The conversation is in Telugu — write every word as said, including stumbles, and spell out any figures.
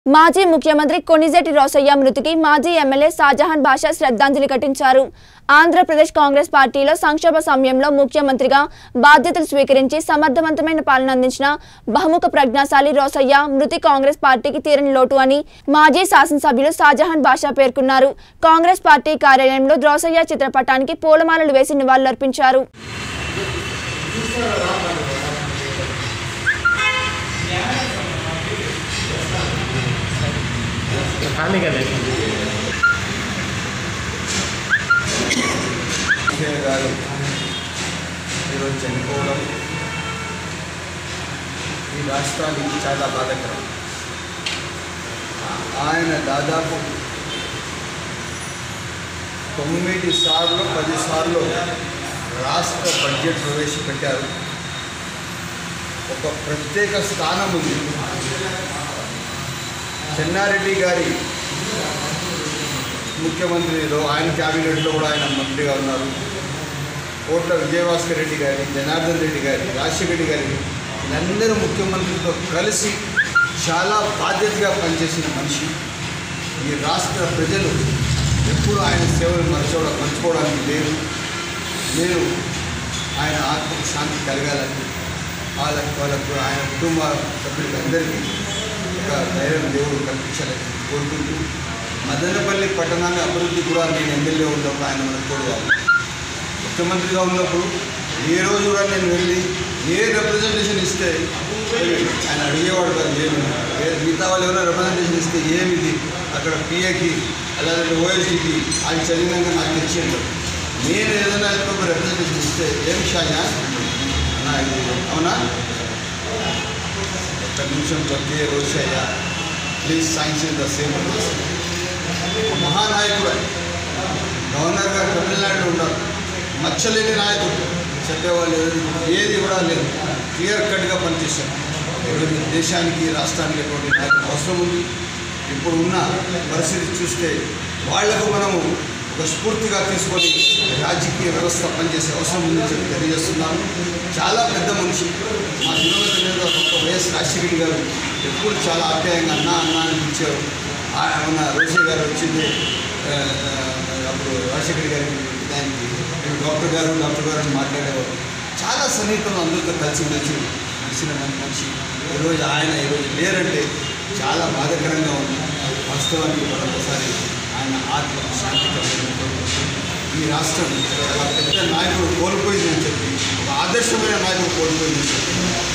మాజీ ముఖ్యమంత్రి కొణిజేటి రోసయ్య మృతికి మాజీ ఎమ్మెల్యే షాజహాన్ బాషా శ్రద్ధాంజలి ఘటించారు. ఆంధ్రప్రదేశ్ కాంగ్రెస్ పార్టీలో సంక్షోభ సమయంలో ముఖ్యమంత్రిగా బాధ్యతలు స్వీకరించి సమర్థవంతమైన పాలన అందించిన బహుముఖ ప్రజ్ఞాశాలి రోసయ్య మృతి కాంగ్రెస్ పార్టీకి తీరని లోటు అని మాజీ శాసనసభ్యులు షాజహాన్ బాషా పేర్కొన్నారు. కాంగ్రెస్ పార్టీ కార్యాలయంలో రోసయ్య చిత్రపటానికి పూలమాలలు వేసి నివాళులర్పించారు. గారు ఈరోజు చనిపోవడం ఈ రాష్ట్రానికి చాలా బాధాకరం. ఆయన దాదాపు తొమ్మిది సార్లు పది సార్లు రాష్ట్ర బడ్జెట్ ప్రవేశపెట్టారు. ఒక ప్రత్యేక స్థానం ఉంది. చెన్నారెడ్డి గారి ముఖ్యమంత్రిలో ఆయన క్యాబినెట్లో కూడా ఆయన మంత్రిగా ఉన్నారు. కోట్ల విజయభాస్కర్ రెడ్డి గారి, జనార్దన్ రెడ్డి గారి, రాజశేఖర రెడ్డి గారి వీళ్ళందరూ ముఖ్యమంత్రితో కలిసి చాలా బాధ్యతగా పనిచేసిన మనిషి. ఈ రాష్ట్ర ప్రజలు ఎప్పుడు ఆయన సేవలు మర్చిపోవడం మర్చిపోవడానికి లేదు. నేను ఆయన ఆత్మకు శాంతి కలగాలని వాళ్ళకి వాళ్ళకు ఆయన కుటుంబ సభ్యులకి అందరికీ ఒక ధైర్యం దేవుడు కల్పించాలని కోరుకుంటూ, మదనపల్లి పట్టణాన్ని అభివృద్ధి కూడా నేను ఎమ్మెల్యే ఉన్నప్పుడు ఆయన మనకు తోడుగాలి. ముఖ్యమంత్రిగా ఉన్నప్పుడు ఏ రోజు కూడా నేను వెళ్ళి ఏ రిప్రజెంటేషన్ ఇస్తే ఆయన అడిగేవాడు కాదు. ఏమి మిగతా వాళ్ళు ఎవరైనా రిప్రజెంటేషన్ ఇస్తే ఏమిది అక్కడ పిఏకి అలాగే ఓఎస్డీకి అది చదివినాక నాకు తెచ్చేయండి. నేను ఏదైనా ఒక రిప్రజెంటేషన్ ఇస్తే ఏం షాజా అన్నా ఇది అవునా ఒక్క నిమిషం చెప్పే Rosaiah please sanction the same. మహానాయకుడు గవర్నర్ గారు తమిళనాడులో ఉన్నారు. మచ్చలేని నాయకుడు చెప్పేవాళ్ళు ఏది కూడా లేదు. క్లియర్ కట్గా పనిచేశారు. ఈరోజు దేశానికి రాష్ట్రానికి ఎటువంటి నాయకుడు అవసరం ఉంది. ఇప్పుడు ఉన్న పరిస్థితి చూస్తే వాళ్లకు మనము ఒక స్ఫూర్తిగా తీసుకొని రాజకీయ వ్యవస్థ పనిచేసే అవసరం ఉందని చెప్పి తెలియజేస్తున్నాను. చాలా పెద్ద మనిషి. మా దివంగత నేత వైఎస్ రాజశేఖర గారు ఎప్పుడు చాలా ఆప్యాయంగా అన్నా అన్నా అని పిలిచారు. మన రోషయ్య గారు వచ్చింది అప్పుడు రాజశేఖర గారికి దానికి డాక్టర్ గారు డాక్టర్ గారు అని మాట్లాడేవారు. చాలా సన్నిహితంలో అందరితో కలిసి మెలిసి కలిసిన మనిషి. ఈరోజు ఆయన ఈరోజు లేరంటే చాలా బాధాకరంగా ఉంది. వాస్తవానికి మరొకసారి ఆయన ఆత్మకు శాంతి కలిగినట్టు ఈ రాష్ట్రం ఒక పెద్ద నాయకుడు కోల్పోయిందని చెప్పి, ఒక ఆదర్శమైన నాయకుడు కోల్పోయిందని చెప్పి